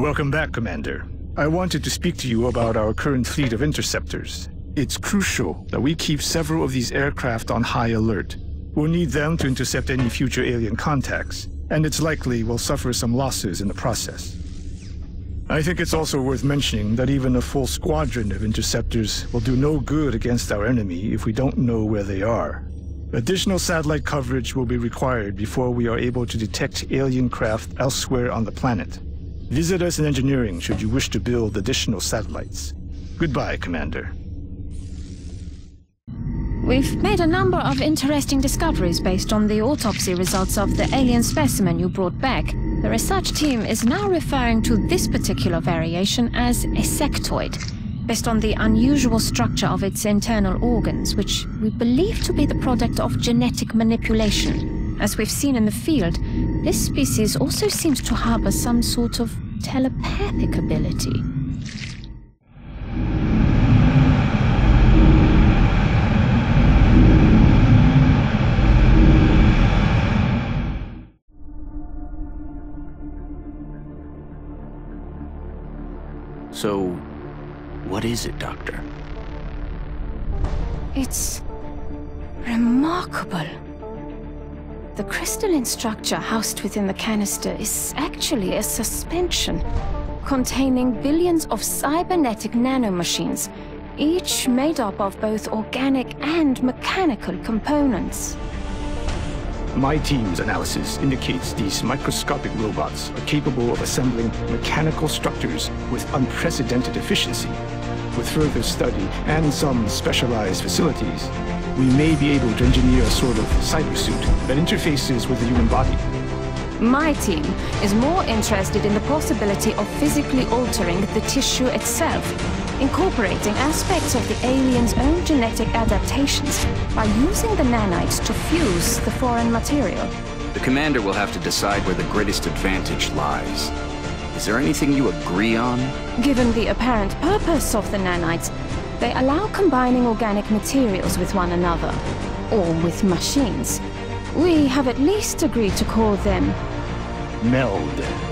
Welcome back, Commander. I wanted to speak to you about our current fleet of interceptors. It's crucial that we keep several of these aircraft on high alert. We'll need them to intercept any future alien contacts, and it's likely we'll suffer some losses in the process. I think it's also worth mentioning that even a full squadron of interceptors will do no good against our enemy if we don't know where they are. Additional satellite coverage will be required before we are able to detect alien craft elsewhere on the planet. Visit us in engineering should you wish to build additional satellites. Goodbye, Commander. We've made a number of interesting discoveries based on the autopsy results of the alien specimen you brought back. The research team is now referring to this particular variation as a sectoid, based on the unusual structure of its internal organs, which we believe to be the product of genetic manipulation. As we've seen in the field, this species also seems to harbor some sort of telepathic ability. So, what is it, Doctor? It's remarkable. The crystalline structure housed within the canister is actually a suspension containing billions of cybernetic nanomachines, each made up of both organic and mechanical components. My team's analysis indicates these microscopic robots are capable of assembling mechanical structures with unprecedented efficiency. With further study and some specialized facilities, we may be able to engineer a sort of cybersuit that interfaces with the human body. My team is more interested in the possibility of physically altering the tissue itself, incorporating aspects of the alien's own genetic adaptations by using the nanites to fuse the foreign material. The Commander will have to decide where the greatest advantage lies. Is there anything you agree on? Given the apparent purpose of the nanites, they allow combining organic materials with one another, or with machines. We have at least agreed to call them Meld.